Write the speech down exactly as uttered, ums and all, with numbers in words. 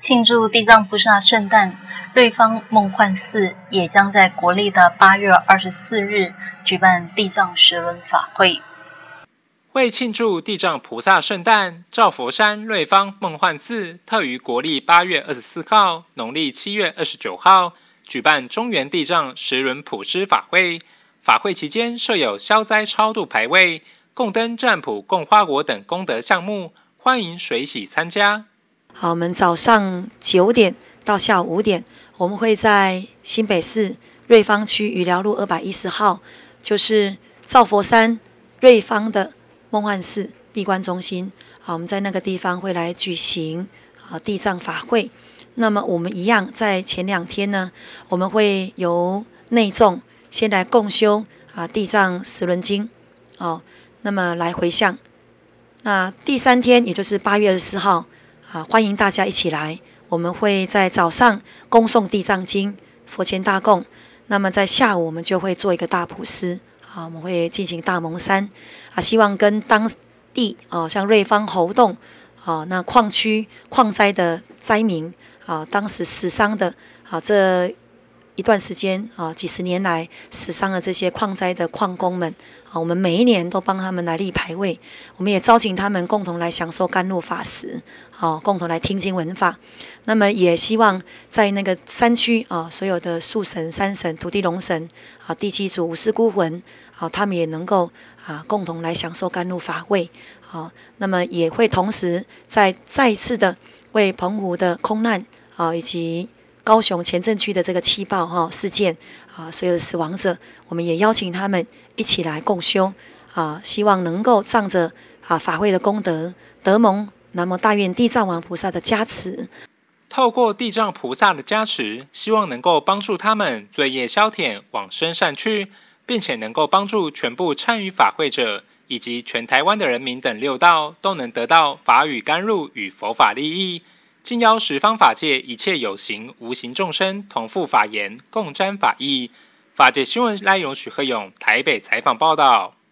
庆祝地藏菩萨圣诞，瑞芳梦幻寺也将在国历的八月二十四日举办地藏十轮法会。 为庆祝地藏菩萨圣诞，兆佛山瑞芳梦幻寺特于国历八月二十四号、农历七月二十九号举办中元地藏十轮普施法会。法会期间设有消灾超度牌位、供灯占卜、供花果等功德项目，欢迎随喜参加。 好，我们早上九点到下午五点，我们会在新北市瑞芳区余寮路二百一十号，就是兆佛山瑞芳的梦幻寺闭关中心。好，我们在那个地方会来举行啊地藏法会。那么我们一样在前两天呢，我们会由内众先来共修啊地藏十轮经，哦，那么来回向。那第三天，也就是八月二十四号。啊，欢迎大家一起来，我们会在早上恭诵地藏经，佛前大供。那么在下午我们就会做一个大普施，啊，我们会进行大蒙山，啊，希望跟当地啊，像瑞芳、猴洞，啊，那矿区矿灾的灾民，啊，当时死伤的，啊，这一段时间啊，几十年来死伤的这些矿灾的矿工们，啊，我们每一年都帮他们来立牌位，我们也招请他们共同来享受甘露法食，啊，共同来听经闻法。那么也希望在那个山区啊，所有的树神、山神、土地龙神、啊地基主、五尸孤魂，啊，他们也能够啊共同来享受甘露法会。啊，那么也会同时再再一次的为澎湖的空难啊以及高雄前镇区的这个气爆哈、哦、事件啊，所有的死亡者，我们也邀请他们一起来共修啊，希望能够仗着啊法会的功德，得蒙南无大愿地藏王菩萨的加持。 透过地藏菩萨的加持，希望能够帮助他们罪业消遣，往生善趣，并且能够帮助全部参与法会者以及全台湾的人民等六道都能得到法语甘露与佛法利益。敬邀十方法界一切有形无形众生同赴法言，共沾法益。法界新闻赖永许贺勇台北采访报道。